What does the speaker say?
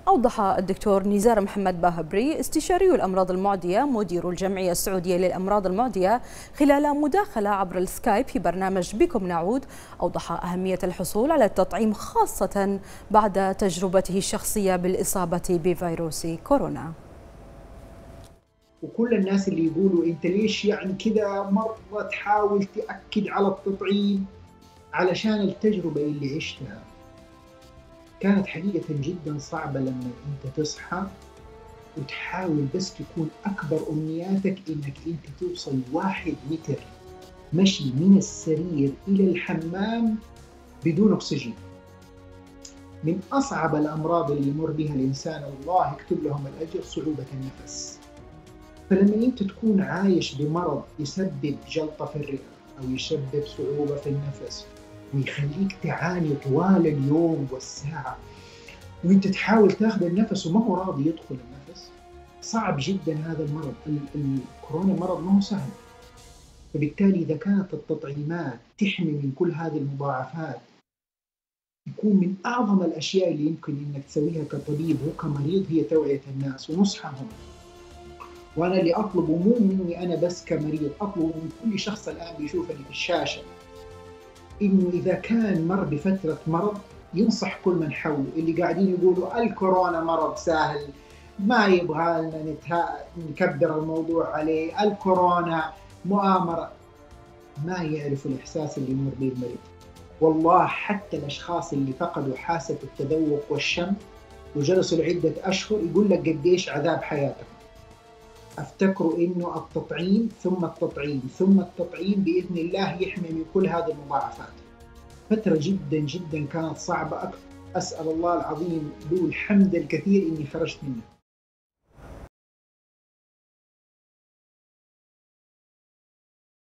أوضح الدكتور نزار محمد باهبري استشاري الأمراض المعدية مدير الجمعية السعودية للأمراض المعدية خلال مداخلة عبر السكايب في برنامج بكم نعود، أوضح أهمية الحصول على التطعيم خاصة بعد تجربته الشخصية بالإصابة بفيروس كورونا. وكل الناس اللي يقولوا انت ليش يعني كذا مرة تحاول تأكد على التطعيم، علشان التجربة اللي عشتها كانت حقيقة جدا صعبة. لما انت تصحى وتحاول بس تكون أكبر أمنياتك إنك أنت توصل 1 متر مشي من السرير إلى الحمام بدون أكسجين. من أصعب الأمراض اللي يمر بها الإنسان، الله يكتب لهم الأجر، صعوبة النفس. فلما أنت تكون عايش بمرض يسبب جلطة في الرئة أو يسبب صعوبة في النفس ويخليك تعاني طوال اليوم والساعة، وانت تحاول تاخذ النفس وما هو راضي يدخل النفس، صعب جدا هذا المرض. الكورونا مرض ما هو سهل. فبالتالي إذا كانت التطعيمات تحمي من كل هذه المضاعفات، يكون من أعظم الأشياء اللي يمكن إنك تسويها كطبيب وكمريض هي توعية الناس ونصحهم. وأنا اللي أطلبه مو مني أنا بس كمريض، أطلبه من كل شخص الآن بيشوفني في الشاشة، إنه إذا كان مر بفترة مرض ينصح كل من حوله اللي قاعدين يقولوا الكورونا مرض سهل، ما يبغى لنا نكبر الموضوع عليه، الكورونا مؤامرة. ما يعرفوا الإحساس اللي يمر به المريض. والله حتى الأشخاص اللي فقدوا حاسة التذوق والشم وجلسوا لعدة أشهر يقول لك قديش عذاب حياتهم. افتكروا إنه التطعيم ثم التطعيم ثم التطعيم بإذن الله يحمي من كل هذه المضاعفات. فترة جدا جدا كانت صعبة. أسأل الله العظيم له الحمد الكثير إني خرجت منها.